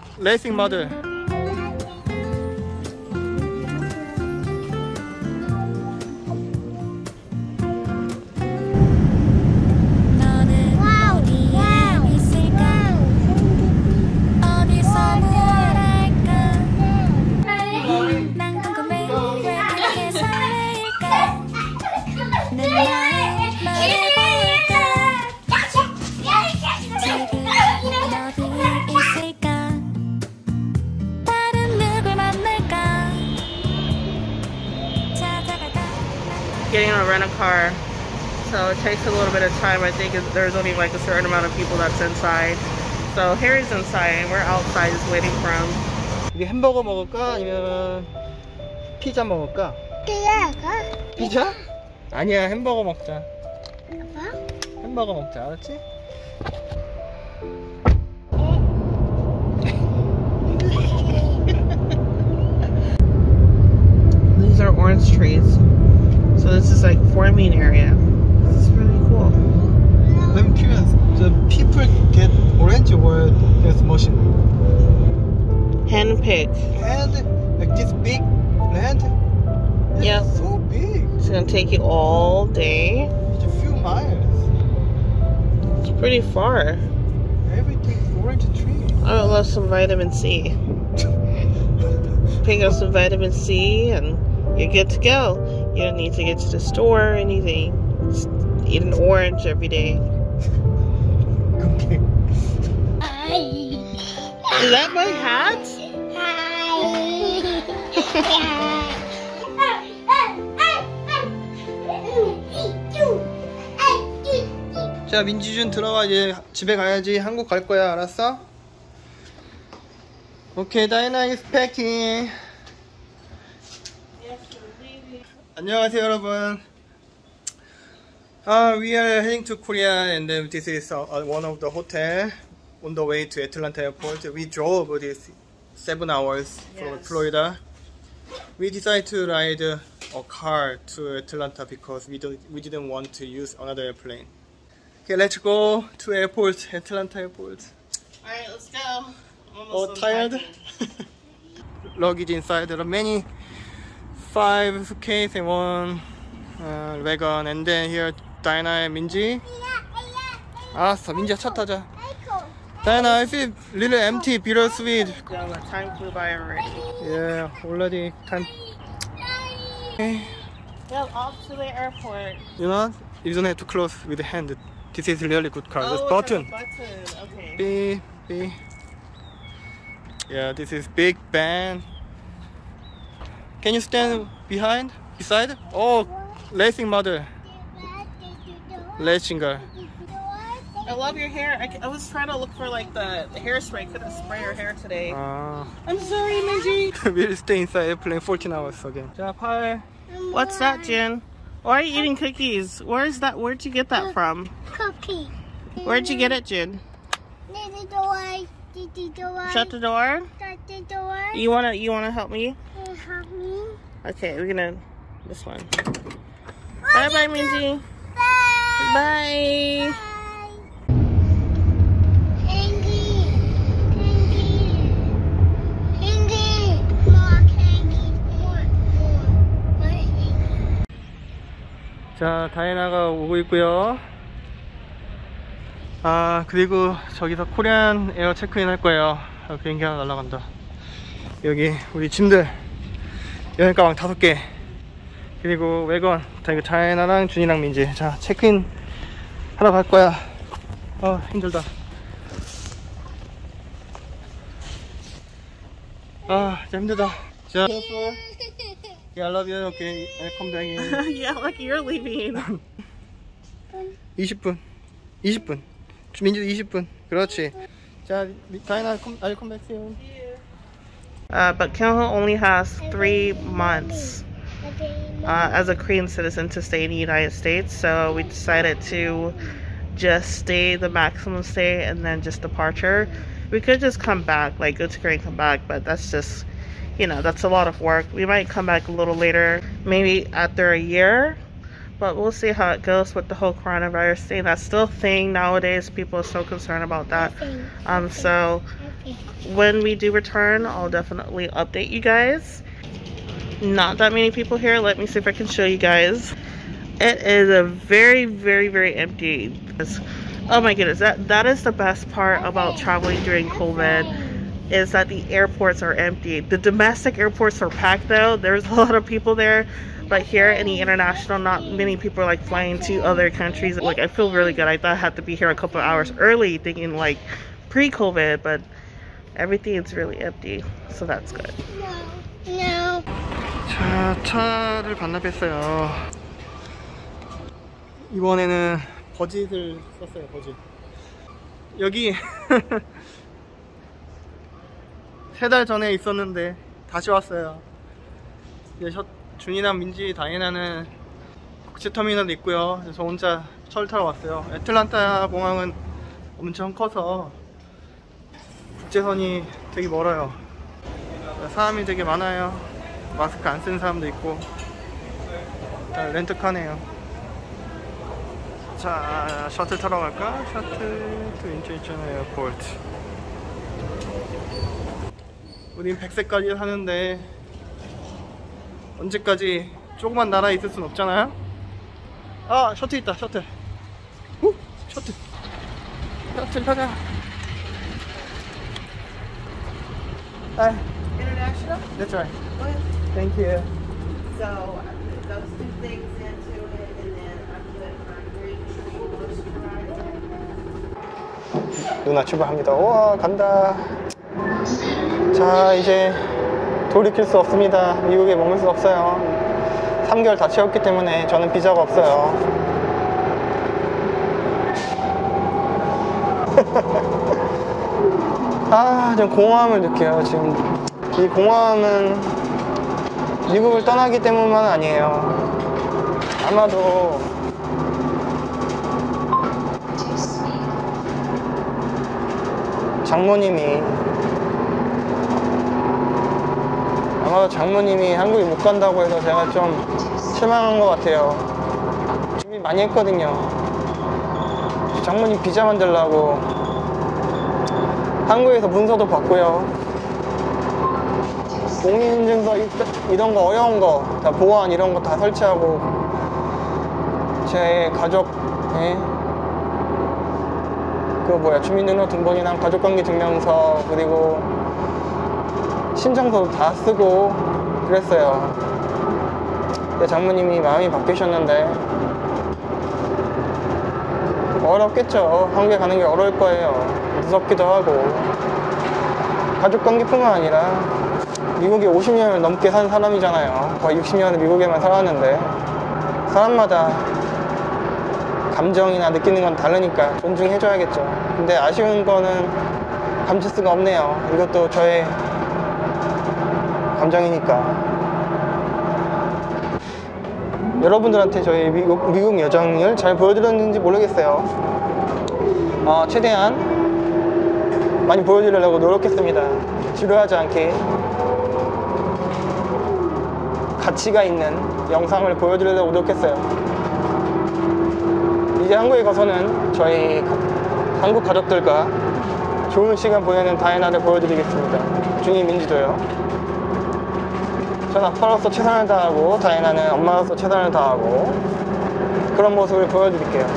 레이싱 모드. Getting a rent-a-car, so it takes a little bit of time. I think there's only like a certain amount of people that's inside. So Harry's inside and we're outside just waiting for him. 우리 햄버거 먹을까? 아니면 피자 먹을까? 피자? 아니야, 햄버거 먹자. 햄버거 먹자, 알았지? These are orange trees. So this is like farming area. This is really cool. I'm curious, the people get orange or there's machine? Hand pick. And like this big land? Yep. It's so big. It's gonna take you all day. It's a few miles. It's pretty far. Everything's orange tree. I would love some vitamin C. Pick up some vitamin C and you're good to go. You don't need to get to the store or anything. Just eat an orange every day. Okay. Is that my hat? 자, 민지준 들어와. 이제 집에 가야지. 한국 갈 거야. 알았어? 오케이, 다이나 is packing. 안녕하세요, 여러분. We are heading to Korea, and this is one of the hotel on the way to Atlanta airport. We drove this 7 hours from Florida. We decided to ride a car to Atlanta because we didn't want to use another airplane. Okay, let's go to airport, Atlanta airport. Alright, let's go. Oh, tired? Luggage inside. There are many 5 suitcase and 1 wagon, and then here Diana and Minji. 알았어, 민지야 차 타자. Diana, I feel a little empty, bittersweet. Yeah, the time flew by already. Yeah, already time. Okay. Yeah, off to the airport. You know, you don't have to close with the hand. This is really good car. This button. Okay. B, B. Yeah, this is big van. Can you stand behind? Beside? Oh, racing model. Racing girl. I love your hair. I was trying to look for like the hairspray. Couldn't spray your hair today. I'm sorry, Minji. We'll stay inside airplane 14 hours again. 자, 팔. What's that, Jin? Why are you eating cookies? Where's that? Where'd you get that from? Cookie. Where'd you get it, Jin? The door. The door. Shut the door. Shut the door. You wanna help me? Help me. Okay, we're gonna this one. Bye bye, Minji. Bye. Bye. 자, 다이나가 오고 있고요. 그리고 저기서 코리안 에어 체크인 할 거예요. 비행기 하나 날아간다. 여기 우리 짐들 여행 가방 5개, 그리고 외건 다이나랑 준이랑 민지. 자, 체크인 하러 갈 거야. 힘들다. 진짜 힘들다. 자, Yeah, I love you. Okay, I'll come back in. Yeah, like you're leaving. 20분. 민주 20분. 그렇지. 자, 다이나, I'll come back soon. But Kyungho only has 3 months as a Korean citizen to stay in the United States, so we decided to just stay the maximum stay and then just departure. We could just come back, like go to Korea and come back, but that's just, you know, that's a lot of work. We might come back a little later, maybe after a year, but we'll see how it goes with the whole coronavirus thing. That's still a thing nowadays. People are so concerned about that. So when we do return, I'll definitely update you guys. Not that many people here. Let me see if I can show you guys. It is a very, very, very empty. Oh my goodness, that is the best part about traveling during COVID, is that the airports are empty. The domestic airports are packed though. There's a lot of people there. But here in the international, not many people are like flying to other countries. Like, I feel really good. I thought I had to be here a couple hours early, thinking like pre-COVID, but everything is really empty. So that's good. No. 자, 차를 반납했어요. 이번에는 버짓을 썼어요. 버짓. 여기 3달 전에 있었는데 다시 왔어요. 이제 준이랑 민지, 다이애나는 국제터미널에 있고요. 저 혼자 철 타러 왔어요. 애틀란타 공항은 엄청 커서 국제선이 되게 멀어요. 사람이 되게 많아요. 마스크 안 쓰는 사람도 있고. 렌트카네요. 자, 셔틀 타러 갈까? 셔틀 to International Airport. 우린 100세까지 사는데 언제까지 조그만 나라에 있을 순 없잖아요? 아, 셔틀 있다, 셔틀. 셔틀. 셔틀 타자. International? That's right. Thank you. So those two things into it, and then I'm good for a great treat. 누나 출발합니다. 우와, 간다. 자, 이제 돌이킬 수 없습니다. 미국에 머물 수 없어요. 3개월 다 채웠기 때문에 저는 비자가 없어요. 아, 좀 공허함을 느껴요. 지금 이 공허함은 미국을 떠나기 때문만 아니에요. 아마도 장모님이 한국에 못 간다고 해서 제가 좀 실망한 것 같아요. 준비 많이 했거든요. 장모님 비자 만들려고 한국에서 문서도 받고요. 공인인증서 이런 거 어려운 거 다 보안 이런 거 다 설치하고 제 가족 주민등록등본이랑 가족관계증명서 그리고 신청서도 다 쓰고 그랬어요. 근데 장모님이 마음이 바뀌셨는데 어렵겠죠. 한국에 가는 게 어려울 거예요. 무섭기도 하고 가족관계뿐만 아니라 미국에 50년을 넘게 산 사람이잖아요. 거의 60년을 미국에만 살았는데 사람마다 감정이나 느끼는 건 다르니까 존중해줘야겠죠. 근데 아쉬운 거는 감출 수가 없네요. 이것도 저의 감정이니까. 여러분들한테 저희 미국 여정을 잘 보여드렸는지 모르겠어요. 최대한 많이 보여드리려고 노력했습니다. 지루하지 않게 가치가 있는 영상을 보여드리려고 노력했어요. 이제 한국에 가서는 저희 한국 가족들과 좋은 시간 보내는 다이애나를 보여드리겠습니다. 준이, 민지도요. 전 아빠로서 최선을 다하고 다이애나는 엄마로서 최선을 다하고 그런 모습을 보여드릴게요.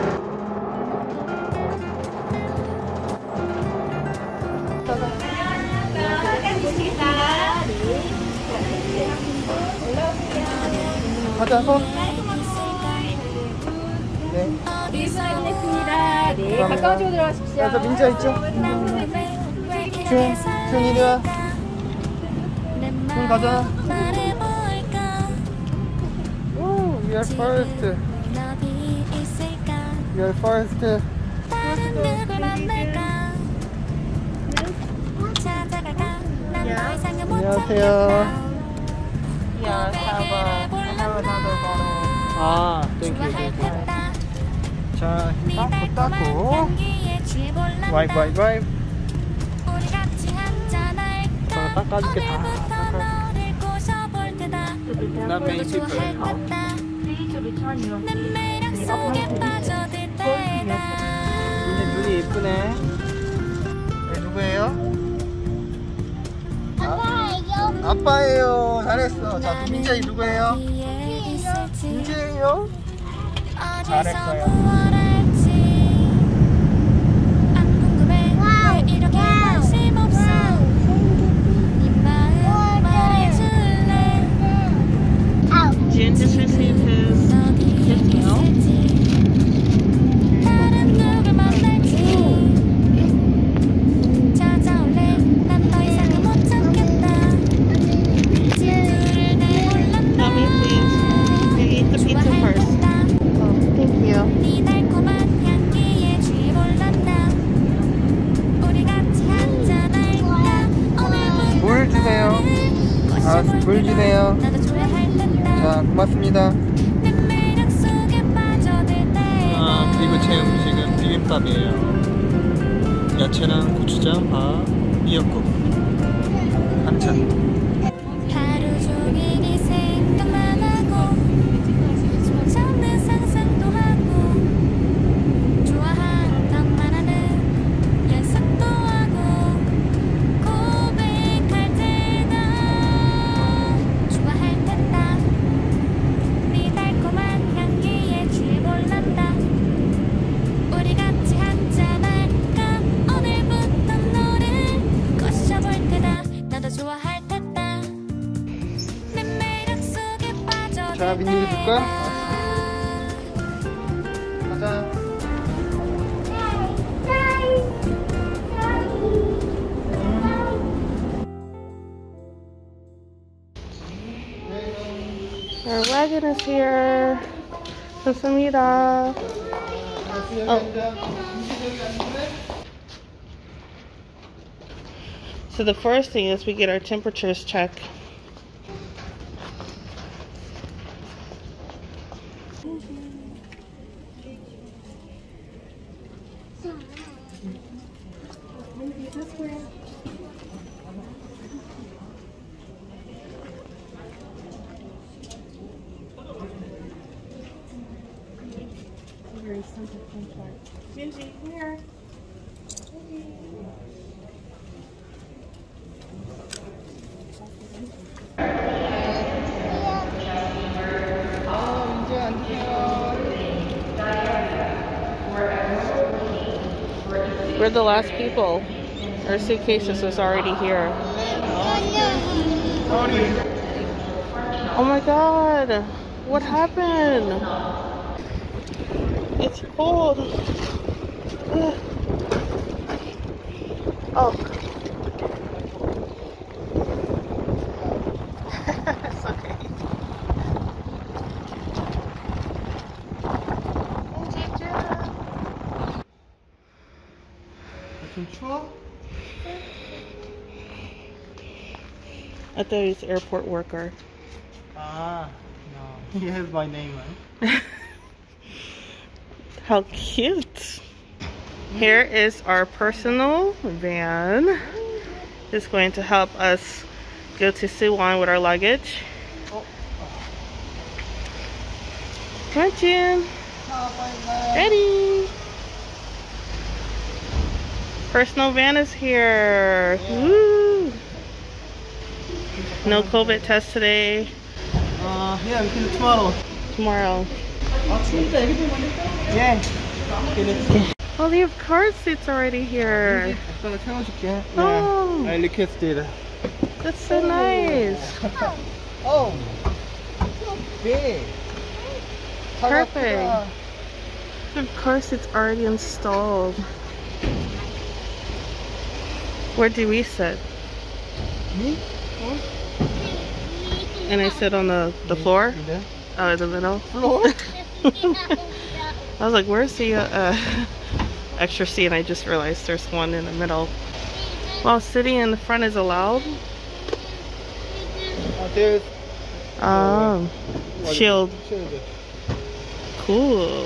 가자, 손. 네. 됐습니다. 네, 가까워지고 들어가십시오. 그래서 민지가 있죠? 준 이리 와. 준 가자. 오, we are first. We are first. 안녕하세요. Yeah, have another bottle. 아, 땡큐. 자, 닦고 닦고. 와이프. 자, 닦아줄게 다. Not many people. 근데 눈이 예쁘네. 누구예요? 아빠예요. 잘했어. 자, 민재 누구예요? 민재예요. 잘했어요. Jin just received his meal. Mommy, please. You eat the pizza first. Oh, thank you. 물 주세요. 아, 물 주세요. 자, 고맙습니다. 그리고 제 음식은 비빔밥이에요. 야채랑 고추장, 밥, 미역국, 반찬. 하루 종일 이 생각만 하고 숨어잡는 상상도 하고 좋아한단 말하는 연습도 하고 고백할 때다 좋아할 텐다 네 달콤한 향기에 취해볼란다 우리 같이 한잔 할까 오늘부터 너를 꼬셔볼 테다 나도 좋아할 테다 자, 민유 줄까? 가자. Our wagon is here. 감사합니다. So the first thing is we get our temperatures checked. Benji, here. We're the last people. Our suitcases was already here. Oh my god. What happened? It's cold. Ugh. Oh. It's okay. 좀 추워? I thought he was an airport worker. Ah, no. He has my name, right? How cute. Here is our personal van. It's going to help us go to Suwon with our luggage. Come on, Jin. Ready. Personal van is here. Yeah. Woo. No COVID test today. Yeah, we can do tomorrow. Tomorrow. Yeah. Oh, they have car seats already here. 오빠가 태워줄게. Oh. I requested. That's so nice. Oh. Big. Perfect. The car seats already installed. Where do we sit? Me? And I sit on the floor? 네. Oh, in the middle? Floor? I was like, where's the extra seat? And I just realized there's one in the middle. Well, sitting in the front is allowed? There's Oh, shield. Cool.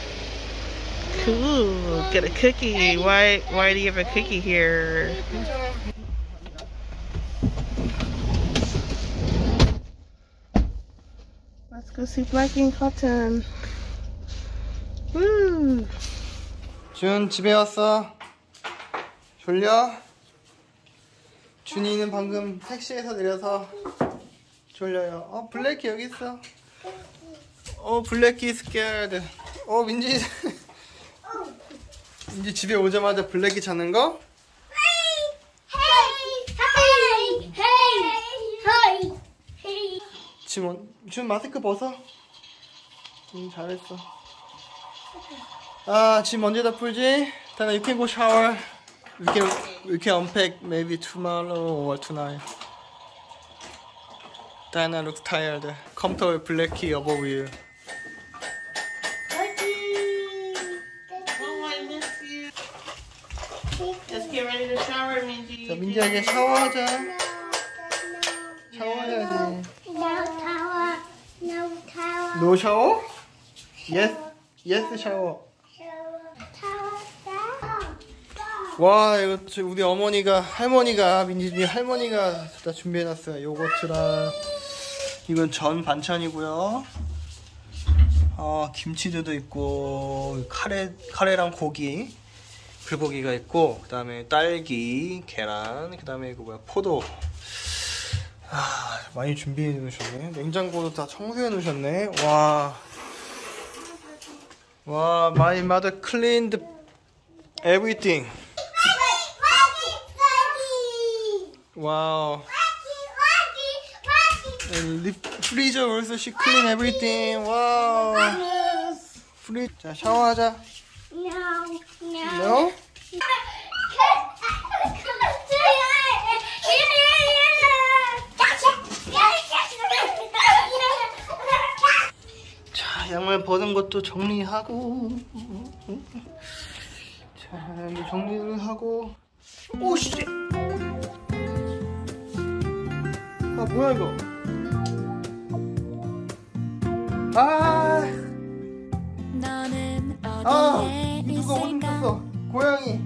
Cool. Get a cookie. Why do you have a cookie here? Let's go see Blackie and Cotton. Woo! 준 집에 왔어. 졸려? 준이는 방금 택시에서 내려서 졸려요. 블랙이 여기 있어. 블랙이 scared. 민지. 민지 집에 오자마자 블랙이 자는 거? 지금 마스크 벗어. 잘했어. 짐 언제 다 풀지? 다나 you can go shower. We can unpack maybe tomorrow or tonight. Diana looks tired. Come to Blackie above you. Oh, I miss you. Let's get ready to shower, Minji. 자, 민지에게 샤워하자. 샤워해야지. No shower? Yes shower. 와, 이거 우리 민지 할머니가 다 준비해놨어요. 요거트랑 이건 전 반찬이고요. 김치도 있고 카레랑 고기, 불고기가 있고, 그 다음에 딸기, 계란, 그 다음에 이거 뭐야, 포도. 많이 준비해 놓으셨네. 냉장고도 다 청소해 놓으셨네. 와, my mother cleaned everything. Wow. And the freezer also she clean everything. Wow. 자, 샤워하자. No? 자, 양말 벗은 것도 정리하고. 자, 이제 정리를 하고. 오씨. 뭐야 이거? 누가 옷 입혔어? 고양이.